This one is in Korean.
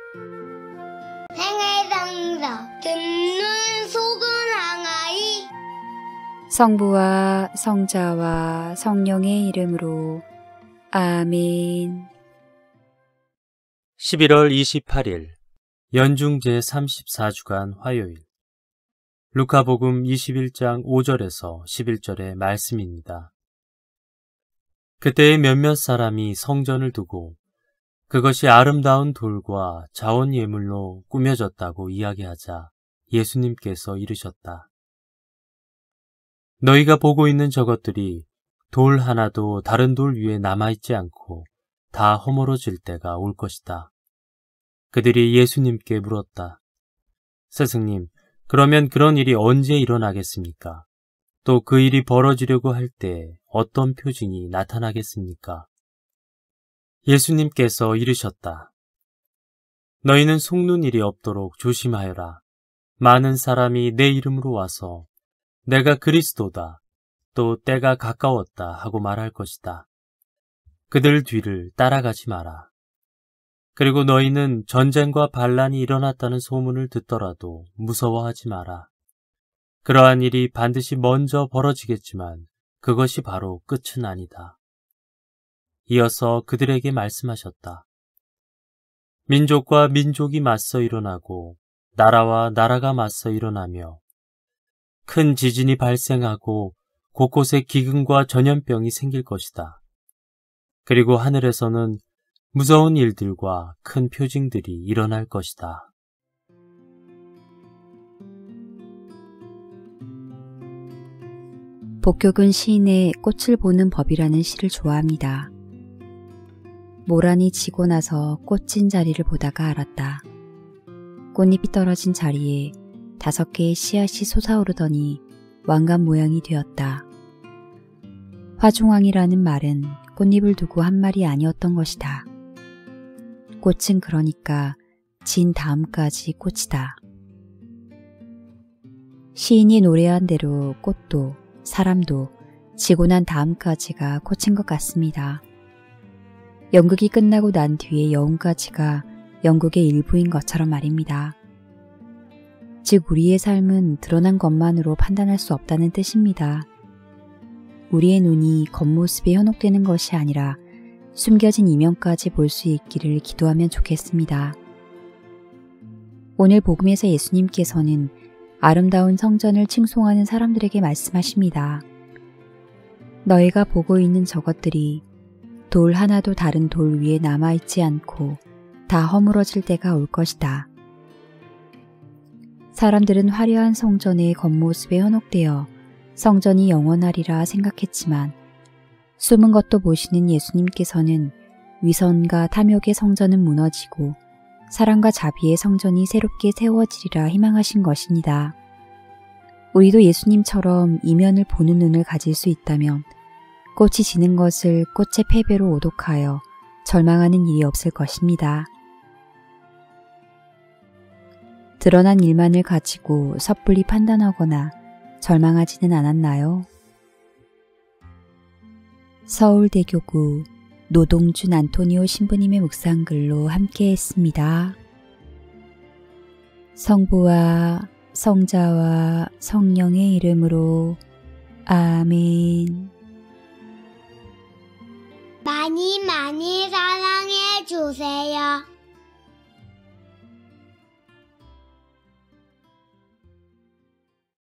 생애상사 듣는 속은 항아리. 성부와 성자와 성령의 이름으로 아멘. 11월 28일 연중 제34주간 화요일 루카복음 21장 5절에서 11절의 말씀입니다. 그때에 몇몇 사람이 성전을 두고 그것이 아름다운 돌과 자원 예물로 꾸며졌다고 이야기하자 예수님께서 이르셨다. 너희가 보고 있는 저것들이 돌 하나도 다른 돌 위에 남아있지 않고 다 허물어질 때가 올 것이다. 그들이 예수님께 물었다. 스승님, 그러면 그런 일이 언제 일어나겠습니까? 또 그 일이 벌어지려고 할 때 어떤 표징이 나타나겠습니까? 예수님께서 이르셨다. 너희는 속는 일이 없도록 조심하여라. 많은 사람이 내 이름으로 와서 내가 그리스도다, 또 때가 가까웠다 하고 말할 것이다. 그들 뒤를 따라가지 마라. 그리고 너희는 전쟁과 반란이 일어났다는 소문을 듣더라도 무서워하지 마라. 그러한 일이 반드시 먼저 벌어지겠지만 그것이 바로 끝은 아니다. 이어서 그들에게 말씀하셨다. 민족과 민족이 맞서 일어나고 나라와 나라가 맞서 일어나며 큰 지진이 발생하고 곳곳에 기근과 전염병이 생길 것이다. 그리고 하늘에서는 무서운 일들과 큰 표징들이 일어날 것이다. 복교근 시인의 꽃을 보는 법이라는 시를 좋아합니다. 모란이 지고 나서 꽃진 자리를 보다가 알았다. 꽃잎이 떨어진 자리에 5개의 씨앗이 솟아오르더니 왕관 모양이 되었다. 화중왕이라는 말은 꽃잎을 두고 한 말이 아니었던 것이다. 꽃은 그러니까 진 다음까지 꽃이다. 시인이 노래한 대로 꽃도 사람도 지고 난 다음까지가 꽃인 것 같습니다. 연극이 끝나고 난 뒤에 여운까지가 연극의 일부인 것처럼 말입니다. 즉 우리의 삶은 드러난 것만으로 판단할 수 없다는 뜻입니다. 우리의 눈이 겉모습에 현혹되는 것이 아니라 숨겨진 이면까지 볼 수 있기를 기도하면 좋겠습니다. 오늘 복음에서 예수님께서는 아름다운 성전을 칭송하는 사람들에게 말씀하십니다. 너희가 보고 있는 저것들이 돌 하나도 다른 돌 위에 남아있지 않고 다 허물어질 때가 올 것이다. 사람들은 화려한 성전의 겉모습에 현혹되어 성전이 영원하리라 생각했지만 숨은 것도 보시는 예수님께서는 위선과 탐욕의 성전은 무너지고 사랑과 자비의 성전이 새롭게 세워지리라 희망하신 것입니다. 우리도 예수님처럼 이면을 보는 눈을 가질 수 있다면 꽃이 지는 것을 꽃의 패배로 오독하여 절망하는 일이 없을 것입니다. 드러난 일만을 가지고 섣불리 판단하거나 절망하지는 않았나요? 서울대교구 노동준 안토니오 신부님의 묵상글로 함께했습니다. 성부와 성자와 성령의 이름으로 아멘. 많이 많이 사랑해 주세요.